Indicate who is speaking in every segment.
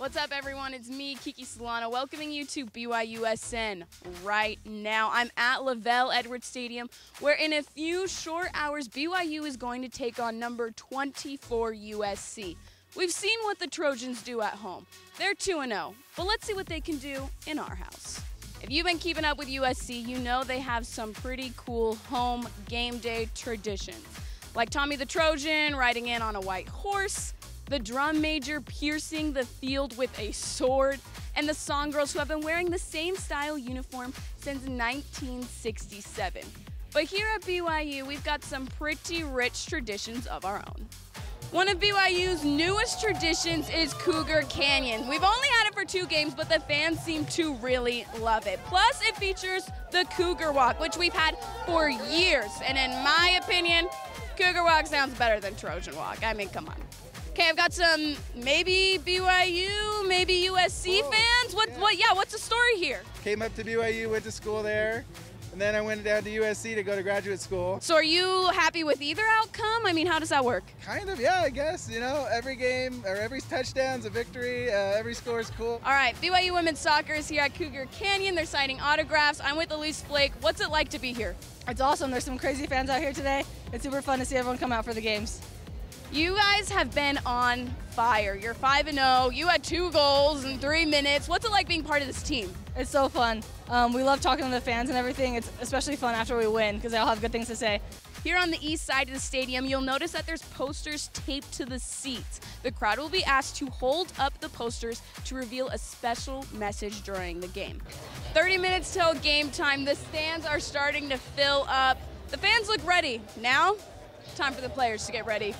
Speaker 1: What's up, everyone? It's me, Kiki Solano, welcoming you to BYUSN right now. I'm at Lavelle Edwards Stadium, where in a few short hours, BYU is going to take on number 24 USC. We've seen what the Trojans do at home. They're 2-0, but let's see what they can do in our house. If you've been keeping up with USC, you know they have some pretty cool home game day traditions, like Tommy the Trojan riding in on a white horse, the drum major piercing the field with a sword, and the song girls who have been wearing the same style uniform since 1967. But here at BYU, we've got some pretty rich traditions of our own. One of BYU's newest traditions is Cougar Canyon. We've only had it for 2 games, but the fans seem to really love it. Plus, it features the Cougar Walk, which we've had for years. And in my opinion, Cougar Walk sounds better than Trojan Walk. I mean, come on. Okay, I've got some maybe BYU, maybe USC fans. What's the story here?
Speaker 2: Came up to BYU, went to school there, and then I went down to USC to go to graduate school.
Speaker 1: So are you happy with either outcome? I mean, how does that work?
Speaker 2: Kind of, yeah, I guess. You know, every game or every touchdown's a victory. Every score is cool.
Speaker 1: All right, BYU women's soccer is here at Cougar Canyon. They're signing autographs. I'm with Elise Flake. What's it like to be here?
Speaker 3: It's awesome. There's some crazy fans out here today. It's super fun to see everyone come out for the games.
Speaker 1: You guys have been on fire. You're 5-0. You had 2 goals in 3 minutes. What's it like being part of this team?
Speaker 3: It's so fun. We love talking to the fans and everything. It's especially fun after we win because they all have good things to say.
Speaker 1: Here on the east side of the stadium, you'll notice that there's posters taped to the seats. The crowd will be asked to hold up the posters to reveal a special message during the game. 30 minutes till game time. The stands are starting to fill up. The fans look ready. Now, time for the players to get ready.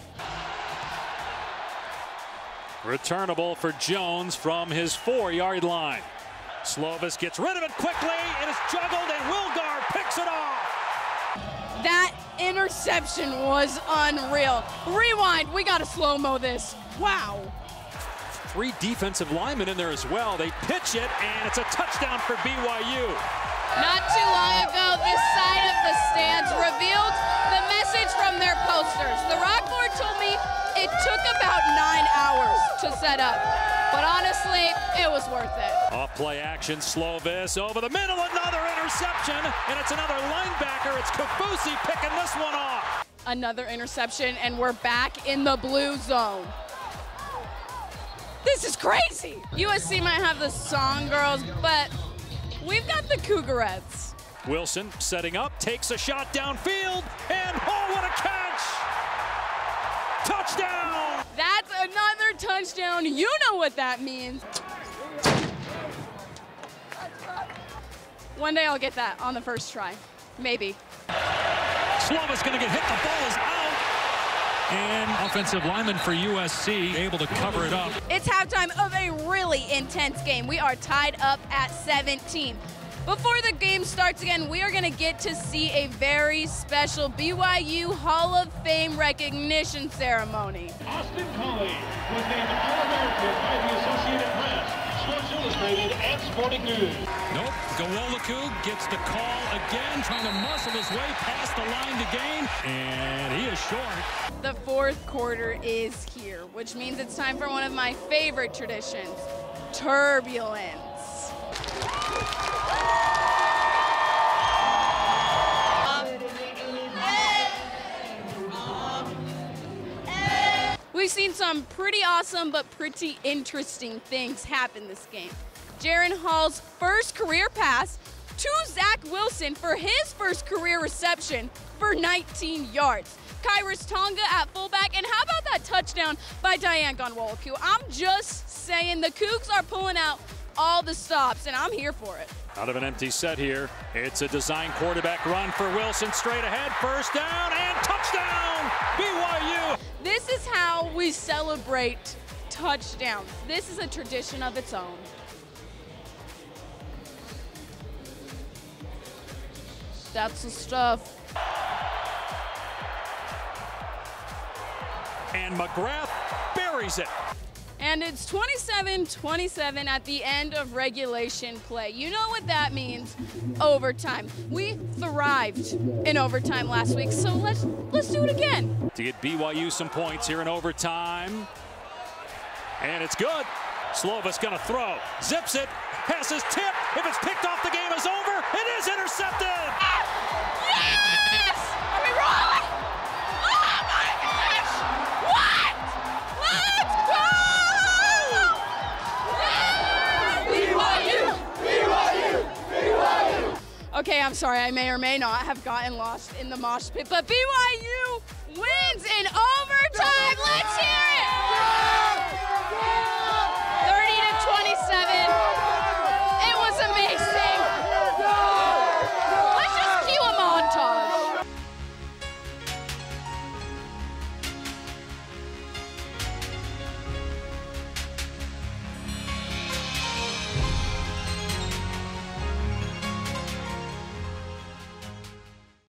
Speaker 4: Returnable for Jones from his 4-yard line. Slovis gets rid of it quickly. It is juggled and Wilgar picks it off.
Speaker 1: That interception was unreal. Rewind, we gotta slow-mo this. Wow.
Speaker 4: 3 defensive linemen in there as well. They pitch it and it's a touchdown for BYU.
Speaker 1: Not too long ago, this side of the stands revealed the message from their posters. The Rock Board told me it took about 9 hours to set up, but honestly, it was worth it.
Speaker 4: Off play action, Slovis over the middle, another interception, and it's another linebacker. It's Kafusi picking this one off.
Speaker 1: Another interception, and we're back in the blue zone. This is crazy. USC might have the song girls, but we've got the Cougarettes.
Speaker 4: Wilson setting up, takes a shot downfield, and oh, what a catch! Touchdown!
Speaker 1: That's another touchdown. You know what that means. One day I'll get that on the first try. Maybe.
Speaker 4: Slova's gonna get hit, the ball is out. And offensive lineman for USC able to cover it up.
Speaker 1: It's halftime of a really intense game. We are tied up at 17. Before the game starts again, we are going to get to see a very special BYU Hall of Fame recognition ceremony.
Speaker 5: Austin Coley was named All-American by the Associated Press, Sports Illustrated, and Sporting News.
Speaker 4: Nope, Gawolakug gets the call again, trying to muscle his way past the line to gain, and he is short.
Speaker 1: The 4th quarter is here, which means it's time for one of my favorite traditions, turbulence. We've seen some pretty awesome but pretty interesting things happen this game. Jaron Hall's first career pass to Zach Wilson for his first career reception for 19 yards. Kairos Tonga at fullback, and how about that touchdown by Diane Gonwolaku? I'm just saying the Cougs are pulling out all the stops, and I'm here for it.
Speaker 4: Out of an empty set here, it's a design quarterback run for Wilson, straight ahead, first down, and touchdown, BYU!
Speaker 1: This is how we celebrate touchdowns. This is a tradition of its own. That's the stuff.
Speaker 4: And McGrath buries it.
Speaker 1: And it's 27-27 at the end of regulation play. You know what that means, overtime. We thrived in overtime last week, so let's do it again.
Speaker 4: To get BYU some points here in overtime. And it's good. Slovis gonna throw, zips it, passes tip. If it's picked off, the game is over. It is intercepted.
Speaker 1: Yes! Are we rolling? Oh my gosh! What? Let's go! Yeah! BYU! Okay, I'm sorry. I may or may not have gotten lost in the mosh pit, but BYU wins in